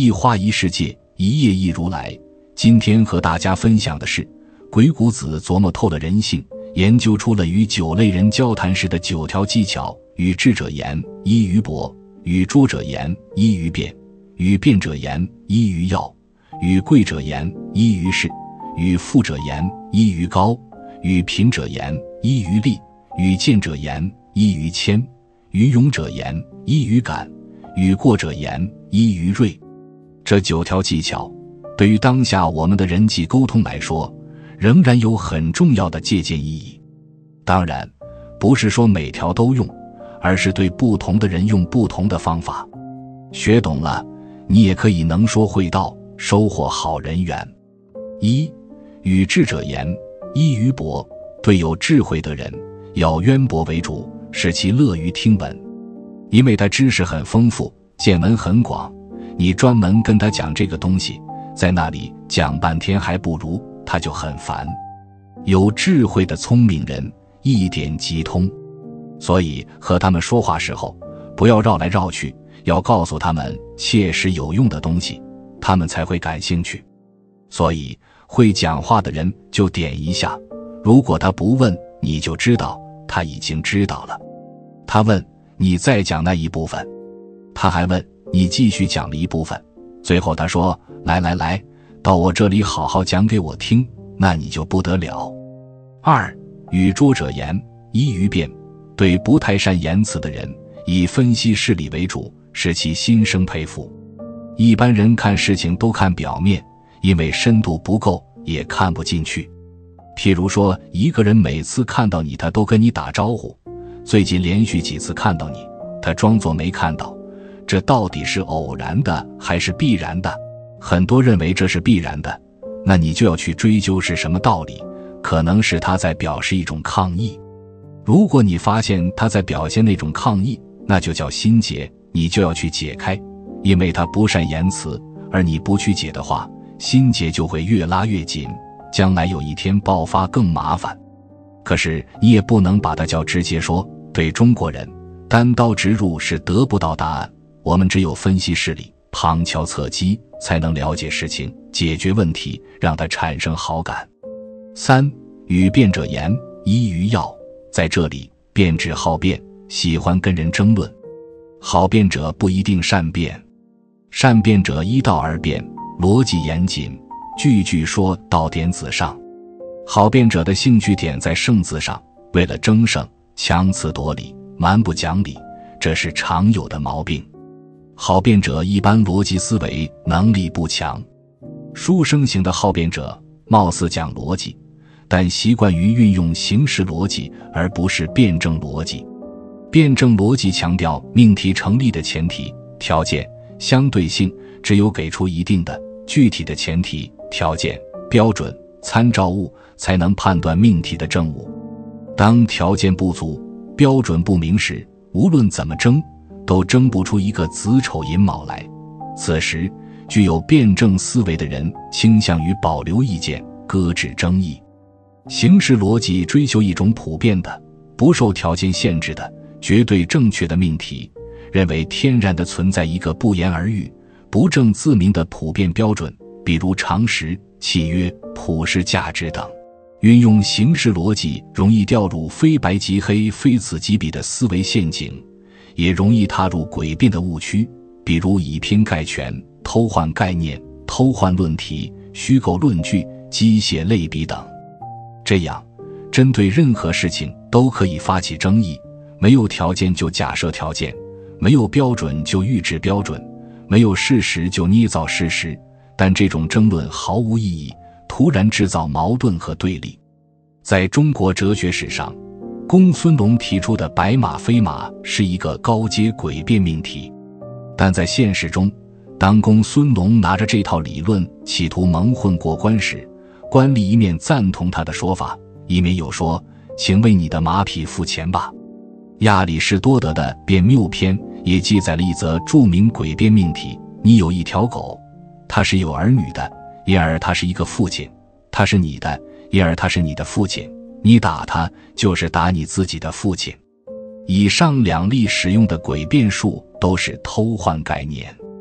一花一世界，一叶一如来。今天和大家分享的是，鬼谷子琢磨透了人性，研究出了与9类人交谈时的9条技巧：与智者言，依于博；与拙者言，依于辩；与辩者言，依于要；与贵者言，依于势；与富者言，依于高；与贫者言，依于利；与贱者言，依于谦；与勇者言，依于敢；与过者言，依于锐。这9条技巧对于当下我们的人际沟通来说，仍然有很重要的借鉴意义。当然，不是说每条都用，而是对不同的人用不同的方法。学懂了，你也可以能说会道，收获好人缘。1. 与智者言，依于博。对有智慧的人，要渊博为主，使其乐于听闻。因为他知识很丰富，见闻很广，你专门跟他讲这个东西，在那里讲半天还不如，他就很烦。有智慧的聪明人一点即通，所以和他们说话时候，不要绕来绕去，要告诉他们切实有用的东西，他们才会感兴趣。所以会讲话的人就点一下，如果他不问，你就知道他已经知道了。他问你再讲那一部分，他还问你继续讲了一部分，最后他说来，到我这里好好讲给我听，那你就不得了。2. 与拙者言，依于辩。对不太善言辞的人，以分析事理为主，使其心生佩服。一般人看事情都看表面，因为深度不够，也看不进去。譬如说，一个人每次看到你，他都跟你打招呼，最近连续几次看到你，他装作没看到，这到底是偶然的还是必然的？很多认为这是必然的，那你就要去追究是什么道理，可能是他在表示一种抗议。如果你发现他在表现那种抗议，那就叫心结，你就要去解开。因为他不善言辞，而你不去解的话，心结就会越拉越紧，将来有一天爆发更麻烦。可是你也不能把它叫直接说，对中国人，单刀直入是得不到答案，我们只有分析事理，旁敲侧击，才能了解事情，解决问题，让他产生好感。3. 与辩者言，依于要。在这里，辩指好辩，喜欢跟人争论。好辩者不一定善辩，善辩者依道而辩，逻辑严谨，句句说到点子上。好辩者的兴趣点在胜字上，为了争胜，强词夺理，蛮不讲理，这是常有的毛病。好辩者一般逻辑思维能力不强，书生型的好辩者貌似讲逻辑，但习惯于运用形式逻辑而不是辩证逻辑。辩证逻辑强调命题成立的前提、条件、相对性，只有给出一定的具体的前提、条件、标准、参照物，才能判断命题的正误。当条件不足、标准不明时，无论怎么争，都争不出一个子丑寅卯来。此时，具有辩证思维的人倾向于保留意见，搁置争议。形式逻辑追求一种普遍的、不受条件限制的、绝对正确的命题，认为天然地存在一个不言而喻、不证自明的普遍标准，比如常识、契约、普世价值等。运用形式逻辑容易掉入非白即黑、非此即彼的思维陷阱，也容易踏入诡辩的误区，比如以偏概全、偷换概念、偷换论题、虚构论据、机械类比等。这样，针对任何事情都可以发起争议，没有条件就假设条件，没有标准就预制标准，没有事实就捏造事实，但这种争论毫无意义，突然制造矛盾和对立。在中国哲学史上，公孙龙提出的白马非马是一个高阶诡辩命题，但在现实中，当公孙龙拿着这套理论企图蒙混过关时，官吏一面赞同他的说法，一面又说，请为你的马匹付钱吧。亚里士多德的辩谬篇也记载了一则著名诡辩命题，你有一条狗，它是有儿女的，因而它是一个父亲，它是你的，因而它是你的父亲，你打它就是打你自己的父亲。以上2例使用的诡辩术都是偷换概念。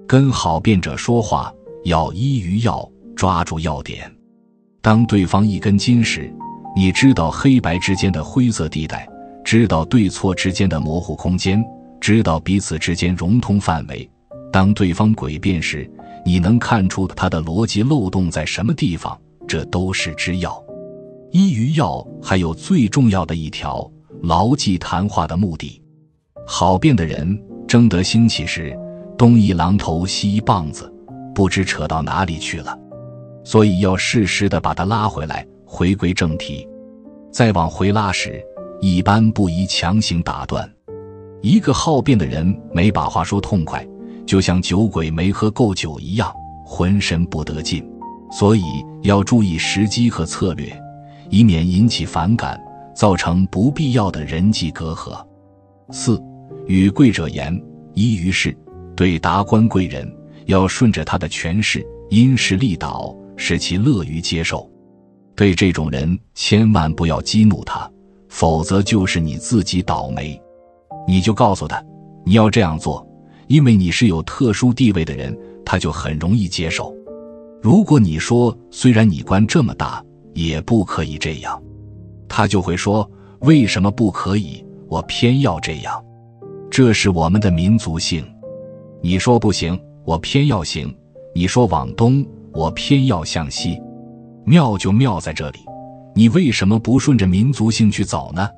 跟好辩者说话要依于要，抓住要点。当对方一根筋时，你知道黑白之间的灰色地带，知道对错之间的模糊空间，知道彼此之间融通范围。当对方诡辩时，你能看出他的逻辑漏洞在什么地方，这都是之要。依于要还有最重要的一条，牢记谈话的目的。好辩的人争得兴起时，东一榔头西一棒子，不知扯到哪里去了，所以要适时地把他拉回来，回归正题。再往回拉时，一般不宜强行打断。一个好辩的人没把话说痛快，就像酒鬼没喝够酒一样，浑身不得劲。所以要注意时机和策略，以免引起反感，造成不必要的人际隔阂。4. 与贵者言，依于事。对达官贵人，要顺着他的权势，因势利导，使其乐于接受。对这种人千万不要激怒他，否则就是你自己倒霉。你就告诉他，你要这样做，因为你是有特殊地位的人，他就很容易接受。如果你说虽然你官这么大，也不可以这样，他就会说为什么不可以，我偏要这样。这是我们的民族性。你说不行，我偏要行；你说往东，我偏要向西。妙就妙在这里，你为什么不顺着民族性去走呢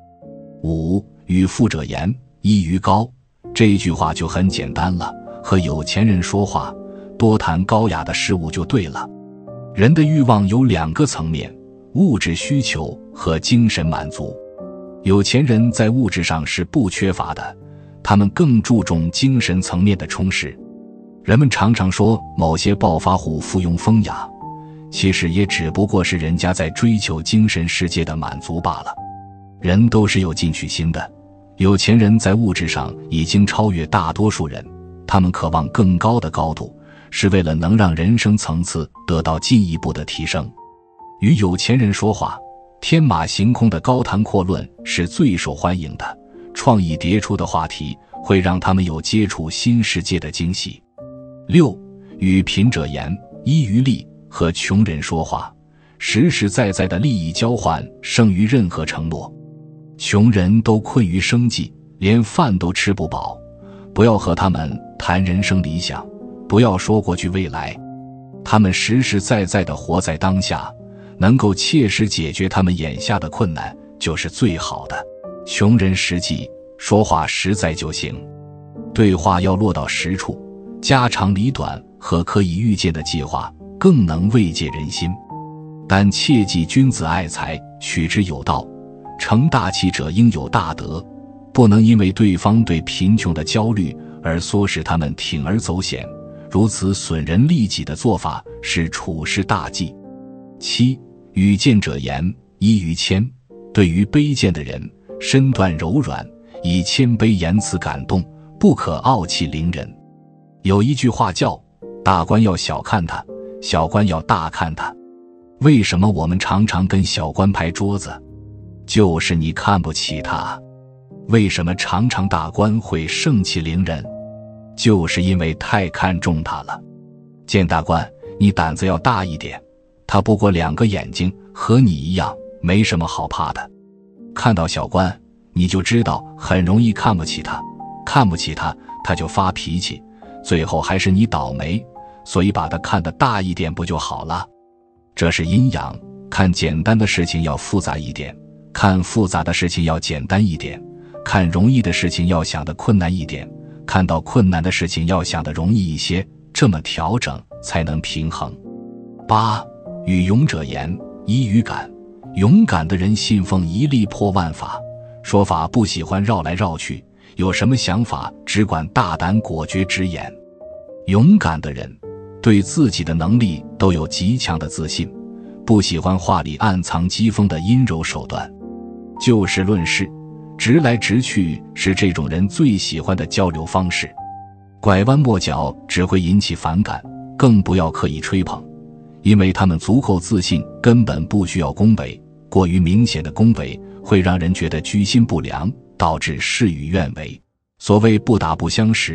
？5. 与富者言，依于高。这句话就很简单了，和有钱人说话，多谈高雅的事物就对了。人的欲望有2个层面，物质需求和精神满足。有钱人在物质上是不缺乏的，他们更注重精神层面的充实。人们常常说某些暴发户附庸风雅，其实也只不过是人家在追求精神世界的满足罢了。人都是有进取心的，有钱人在物质上已经超越大多数人，他们渴望更高的高度，是为了能让人生层次得到进一步的提升。与有钱人说话，天马行空的高谈阔论是最受欢迎的，创意迭出的话题会让他们有接触新世界的惊喜。6. 与贫者言，依于利。和穷人说话，实实在在的利益交换胜于任何承诺。穷人都困于生计，连饭都吃不饱，不要和他们谈人生理想，不要说过去未来，他们实实在在地活在当下，能够切实解决他们眼下的困难就是最好的。穷人实际，说话实在就行。对话要落到实处，家长里短和可以预见的计划更能慰藉人心。但切记君子爱财，取之有道，成大器者应有大德，不能因为对方对贫穷的焦虑而唆使他们铤而走险，如此损人利己的做法是处世大忌。7. 与贱者言，依于谦。对于卑贱的人，身段柔软，以谦卑言辞感动，不可傲气凌人。有一句话叫，大官要小看他，小官要大看他。为什么我们常常跟小官拍桌子？就是你看不起他。为什么常常大官会盛气凌人？就是因为太看重他了。见大官，你胆子要大一点，他不过2个眼睛，和你一样，没什么好怕的。看到小官，你就知道很容易看不起他，看不起他，他就发脾气，最后还是你倒霉，所以把他看得大一点不就好了？这是阴阳，看简单的事情要复杂一点，看复杂的事情要简单一点，看容易的事情要想得困难一点，看到困难的事情要想得容易一些，这么调整才能平衡。8. 与勇者言，依于感。勇敢的人信奉一力破万法，说法不喜欢绕来绕去，有什么想法只管大胆果决直言。勇敢的人对自己的能力都有极强的自信，不喜欢话里暗藏讥讽的阴柔手段。就事论事，直来直去是这种人最喜欢的交流方式。拐弯抹角只会引起反感，更不要刻意吹捧，因为他们足够自信，根本不需要恭维。过于明显的恭维会让人觉得居心不良，导致事与愿违。所谓不打不相识，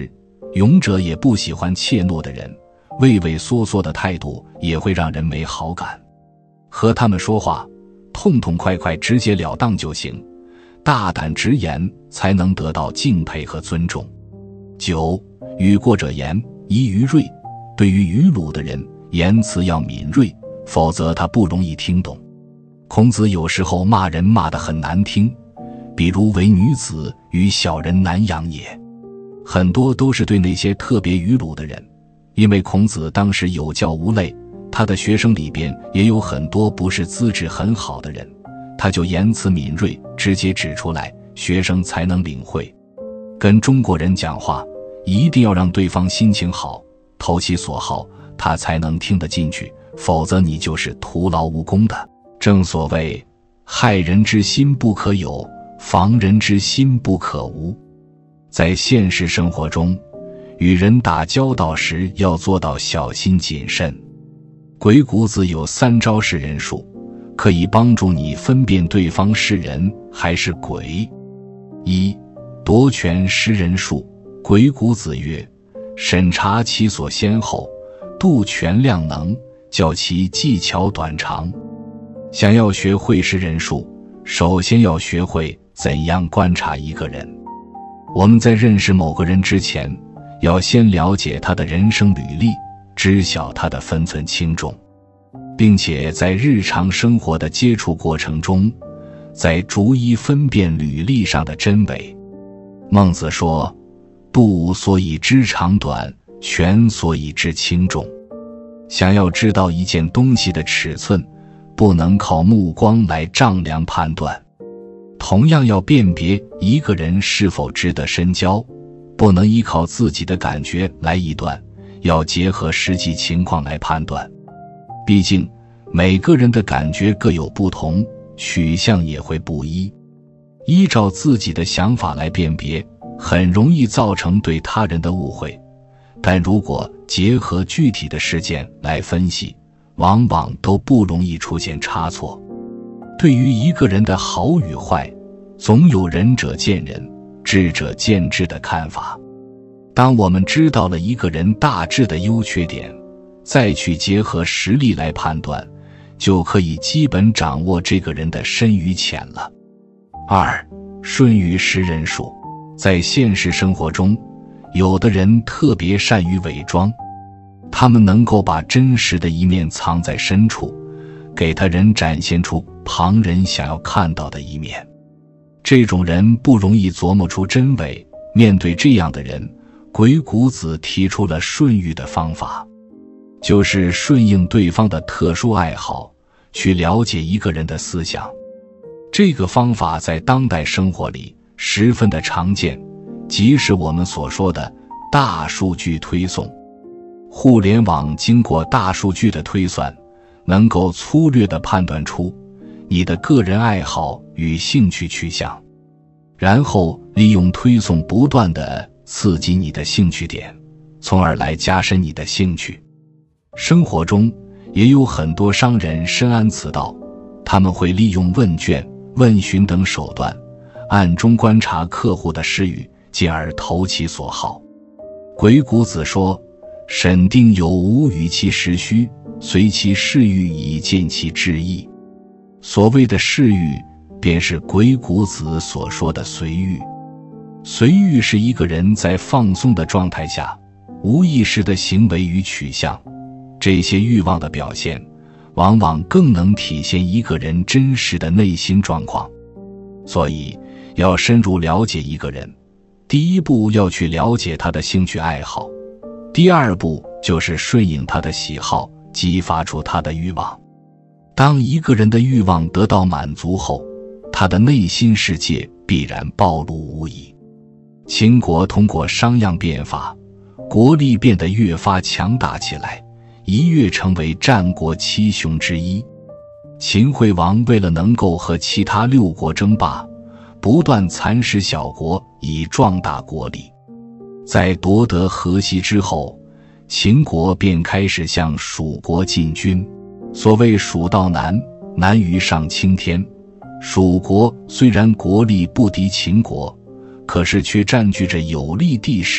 勇者也不喜欢怯懦的人，畏畏缩缩的态度也会让人没好感。和他们说话，痛痛快快直截了当就行，大胆直言才能得到敬佩和尊重。9. 语过者言，宜于锐。对于愚鲁的人，言辞要敏锐，否则他不容易听懂。孔子有时候骂人骂得很难听，比如为女子与小人难养也，很多都是对那些特别愚鲁的人。因为孔子当时有教无类，他的学生里边也有很多不是资质很好的人，他就言辞敏锐，直接指出来，学生才能领会。跟中国人讲话，一定要让对方心情好，投其所好，他才能听得进去，否则你就是徒劳无功的。正所谓，害人之心不可有，防人之心不可无。在现实生活中，与人打交道时要做到小心谨慎。鬼谷子有3招识人术，可以帮助你分辨对方是人还是鬼。1. 夺权识人术。鬼谷子曰：审查其所先后，度权量能，教其技巧短长。想要学会识人术，首先要学会怎样观察一个人。我们在认识某个人之前，要先了解他的人生履历，知晓他的分寸轻重，并且在日常生活的接触过程中，再逐一分辨履历上的真伪。孟子说，度所以知长短，权所以知轻重。想要知道一件东西的尺寸，不能靠目光来丈量判断。同样要辨别一个人是否值得深交，不能依靠自己的感觉来臆断，要结合实际情况来判断。毕竟每个人的感觉各有不同，取向也会不一。依照自己的想法来辨别，很容易造成对他人的误会，但如果结合具体的事件来分析，往往都不容易出现差错。对于一个人的好与坏，总有仁者见仁，智者见智的看法。当我们知道了一个人大致的优缺点，再去结合实力来判断，就可以基本掌握这个人的深与浅了。2. 顺于识人术。在现实生活中，有的人特别善于伪装，他们能够把真实的一面藏在深处，给他人展现出旁人想要看到的一面。这种人不容易琢磨出真伪，面对这样的人，鬼谷子提出了顺遇的方法，就是顺应对方的特殊爱好，去了解一个人的思想。这个方法在当代生活里十分的常见，即是我们所说的大数据推送。互联网经过大数据的推算，能够粗略地判断出你的个人爱好与兴趣取向，然后利用推送不断地刺激你的兴趣点，从而来加深你的兴趣。生活中也有很多商人深谙此道，他们会利用问卷、问询等手段，暗中观察客户的嗜欲，进而投其所好。鬼谷子说，审定有无与其实虚，随其嗜欲以见其志意。所谓的嗜欲，便是鬼谷子所说的随欲。随欲是一个人在放松的状态下无意识的行为与取向，这些欲望的表现往往更能体现一个人真实的内心状况。所以要深入了解一个人，第一步要去了解他的兴趣爱好，第二步就是顺应他的喜好，激发出他的欲望。当一个人的欲望得到满足后，他的内心世界必然暴露无遗。秦国通过商鞅变法，国力变得越发强大起来，一跃成为战国7雄之一。秦惠王为了能够和其他6国争霸，不断蚕食小国以壮大国力。在夺得河西之后，秦国便开始向蜀国进军。所谓蜀道难，难于上青天。蜀国虽然国力不敌秦国，可是却占据着有利地势，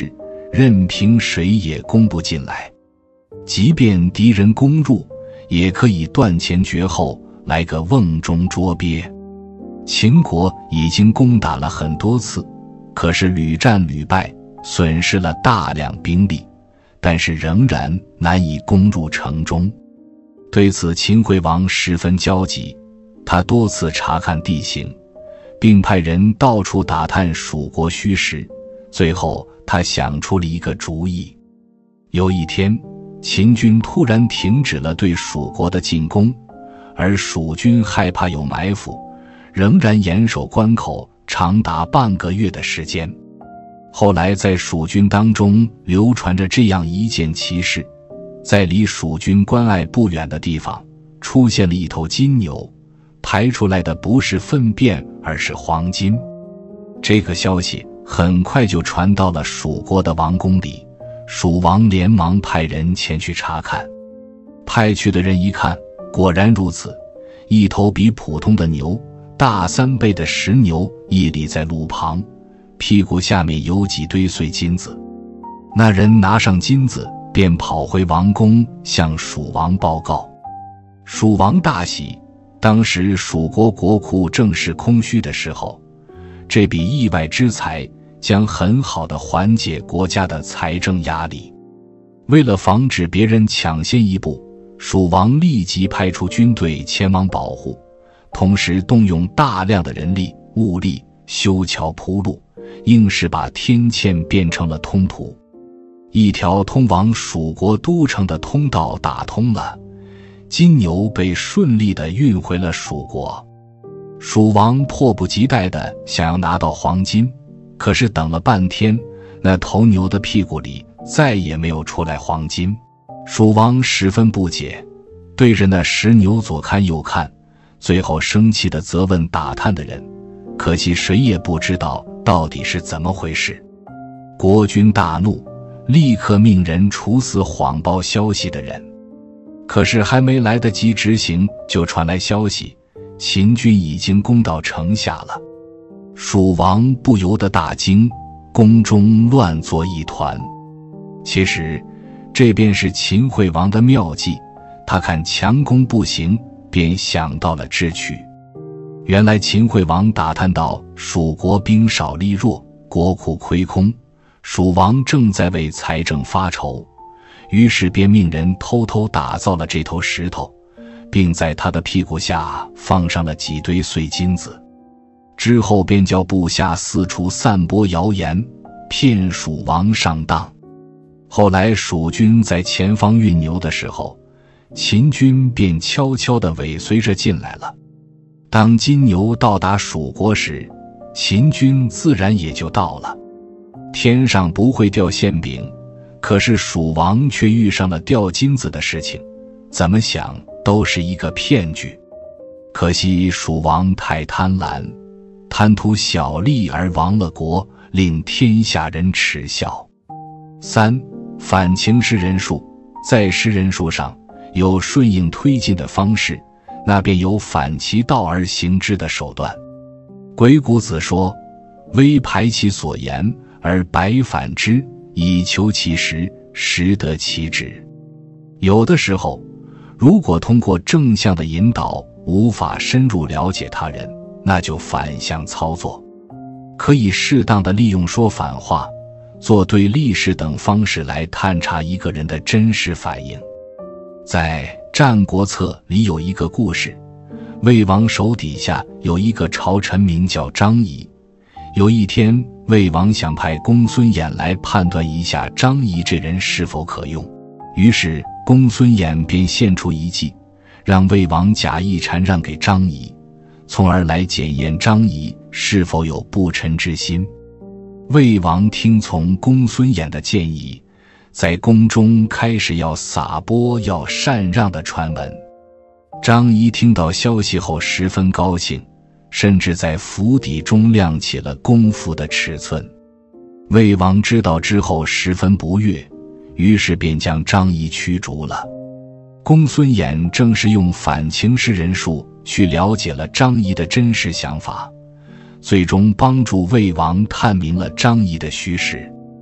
任凭谁也攻不进来。即便敌人攻入，也可以断前绝后，来个瓮中捉鳖。秦国已经攻打了很多次，可是屡战屡败，损失了大量兵力，但是仍然难以攻入城中。对此秦惠王十分焦急，他多次查看地形，并派人到处打探蜀国虚实。最后他想出了一个主意。有一天，秦军突然停止了对蜀国的进攻，而蜀军害怕有埋伏，仍然严守关口长达半个月的时间。后来在蜀军当中流传着这样一件奇事，在离蜀军关隘不远的地方出现了一头金牛，排出来的不是粪便，而是黄金。这个消息很快就传到了蜀国的王宫里，蜀王连忙派人前去查看。派去的人一看，果然如此，一头比普通的牛大3倍的石牛屹立在路旁，屁股下面有几堆碎金子。那人拿上金子，便跑回王宫向蜀王报告。蜀王大喜，当时蜀国国库正是空虚的时候，这笔意外之财将很好地缓解国家的财政压力。为了防止别人抢先一步，蜀王立即派出军队前往保护，同时动用大量的人力物力修桥铺路，硬是把天堑变成了通途。一条通往蜀国都城的通道打通了，金牛被顺利地运回了蜀国。蜀王迫不及待地想要拿到黄金，可是等了半天，那头牛的屁股里再也没有出来黄金。蜀王十分不解，对着那石牛左看右看，最后生气地责问打探的人，可惜谁也不知道到底是怎么回事。国君大怒，立刻命人处死谎报消息的人。可是还没来得及执行，就传来消息，秦军已经攻到城下了。蜀王不由得大惊，宫中乱作一团。其实这便是秦惠王的妙计，他看强攻不行，便想到了智取。原来秦惠王打探到蜀国兵少力弱，国库亏空，蜀王正在为财政发愁，于是便命人偷偷打造了这头石头，并在他的屁股下放上了几堆碎金子。之后便叫部下四处散播谣言，骗蜀王上当。后来蜀军在前方运牛的时候，秦军便悄悄地尾随着进来了。当金牛到达蜀国时，秦军自然也就到了。天上不会掉馅饼，可是蜀王却遇上了掉金子的事情，怎么想都是一个骗局。可惜蜀王太贪婪，贪图小利而亡了国，令天下人耻笑。3. 反情施人术。在施人术上有顺应推进的方式，那便有反其道而行之的手段。鬼谷子说，微排其所言而百反之，以求其实，实得其旨。有的时候，如果通过正向的引导无法深入了解他人，那就反向操作。可以适当的利用说反话、做对历史等方式来探查一个人的真实反应。在《战国策》里有一个故事，魏王手底下有一个朝臣名叫张仪。有一天，魏王想派公孙衍来判断一下张仪这人是否可用，于是公孙衍便献出一计，让魏王假意禅让给张仪，从而来检验张仪是否有不臣之心。魏王听从公孙衍的建议，在宫中开始要撒播要禅让的传闻。张仪听到消息后十分高兴，甚至在府邸中亮起了功夫的尺寸。魏王知道之后十分不悦，于是便将张仪驱逐了。公孙衍正是用反情施人术去了解了张仪的真实想法，最终帮助魏王探明了张仪的虚实。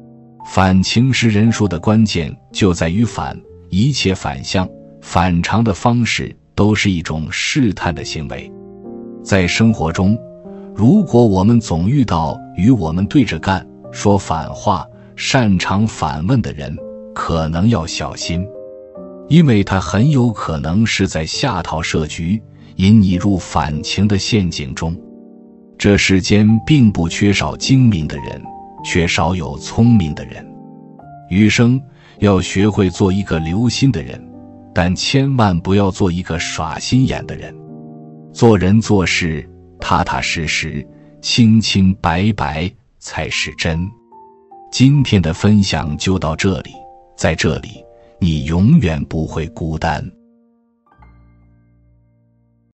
反情识人说的关键就在于反，一切反向、反常的方式都是一种试探的行为。在生活中，如果我们总遇到与我们对着干、说反话、擅长反问的人，可能要小心，因为他很有可能是在下套设局，引你入反情的陷阱中。这世间并不缺少精明的人，却少有聪明的人。余生要学会做一个留心的人，但千万不要做一个耍心眼的人。做人做事踏踏实实、清清白白才是真。今天的分享就到这里，在这里，你永远不会孤单。